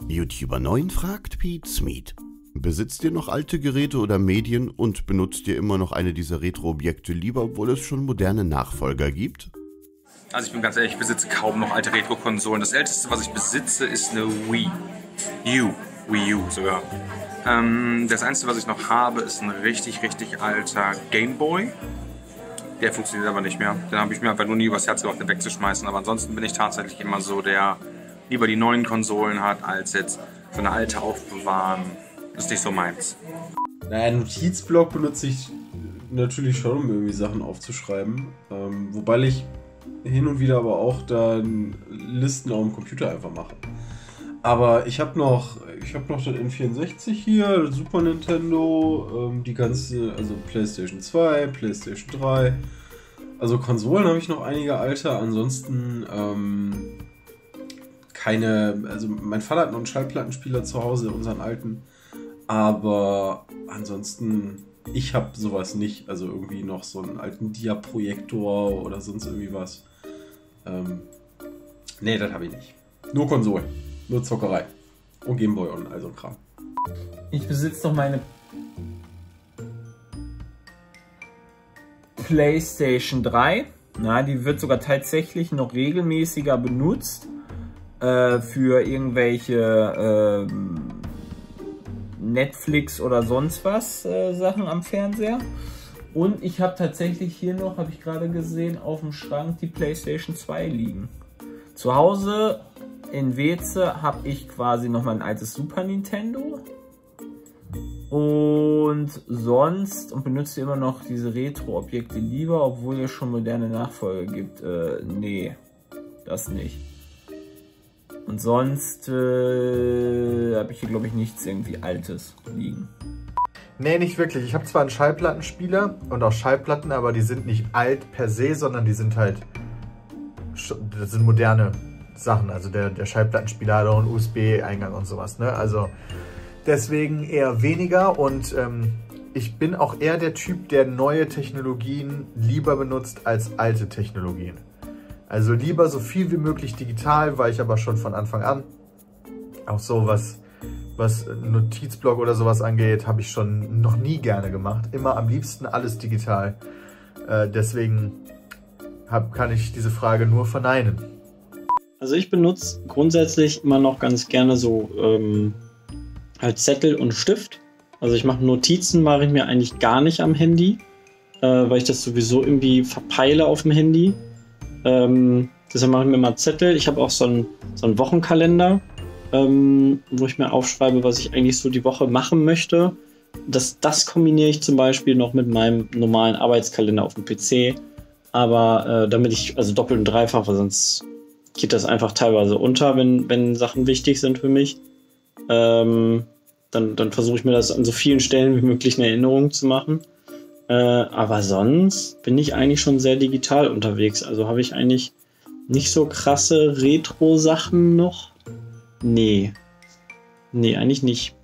YouTuber 9 fragt Pete Smith: Besitzt ihr noch alte Geräte oder Medien und benutzt ihr immer noch eine dieser Retro-Objekte lieber, obwohl es schon moderne Nachfolger gibt? Also ich bin ganz ehrlich, ich besitze kaum noch alte Retro-Konsolen. Das älteste, was ich besitze, ist eine Wii U sogar. Das Einzige, was ich noch habe, ist ein richtig alter Game Boy. Der funktioniert aber nicht mehr. Den habe ich mir einfach nur nie übers Herz gebracht, den wegzuschmeißen. Aber ansonsten bin ich tatsächlich immer so, der lieber die neuen Konsolen hat, als jetzt so eine alte aufbewahren. Ist nicht so meins. Naja, einen Notizblock benutze ich natürlich schon, um irgendwie Sachen aufzuschreiben. Wobei ich hin und wieder aber auch dann Listen auf dem Computer einfach mache. Aber ich habe noch das N64 hier, das Super Nintendo, die ganze, also PlayStation 2, PlayStation 3. Also Konsolen habe ich noch einige alte, ansonsten keine, also mein Vater hat noch einen Schallplattenspieler zu Hause, unseren alten. Aber ansonsten, ich habe sowas nicht, also irgendwie noch so einen alten Dia-Projektor oder sonst irgendwie was. Nee, das habe ich nicht. Nur Konsolen. Nur Zockerei. Und Gameboy und all so ein Kram. Ich besitze noch meine PlayStation 3. Na, die wird sogar tatsächlich noch regelmäßiger benutzt für irgendwelche Netflix oder sonst was Sachen am Fernseher. Und ich habe tatsächlich hier noch, habe ich gerade gesehen, auf dem Schrank die PlayStation 2 liegen. Zu Hause in Weze habe ich quasi noch mein altes Super Nintendo und sonst benutze immer noch diese Retro-Objekte lieber, obwohl es schon moderne Nachfolger gibt. Nee, das nicht. Und sonst habe ich hier, glaube ich, nichts irgendwie Altes liegen. Nee, nicht wirklich. Ich habe zwar einen Schallplattenspieler und auch Schallplatten, aber die sind nicht alt per se, sondern die sind halt, das sind moderne Sachen. Also der Schallplattenspieler hat auch einen USB-Eingang und sowas, ne? Also deswegen eher weniger und ich bin auch eher der Typ, der neue Technologien lieber benutzt als alte Technologien. Also lieber so viel wie möglich digital, war ich aber schon von Anfang an. Auch so was Notizblock oder sowas angeht, habe ich schon noch nie gerne gemacht. Immer am liebsten alles digital. Deswegen kann ich diese Frage nur verneinen. Also ich benutze grundsätzlich immer noch ganz gerne so halt Zettel und Stift. Also ich mache Notizen, mache ich mir eigentlich gar nicht am Handy, weil ich das sowieso irgendwie verpeile auf dem Handy. Deshalb mache ich mir mal Zettel. Ich habe auch so einen Wochenkalender, wo ich mir aufschreibe, was ich eigentlich so die Woche machen möchte. Das kombiniere ich zum Beispiel noch mit meinem normalen Arbeitskalender auf dem PC. Aber damit ich, also doppelt und dreifach, weil sonst geht das einfach teilweise unter, wenn Sachen wichtig sind für mich. Dann versuche ich mir das an so vielen Stellen wie möglich in Erinnerung zu machen. Aber sonst bin ich eigentlich schon sehr digital unterwegs. Also habe ich eigentlich nicht so krasse Retro-Sachen noch. Nee, eigentlich nicht.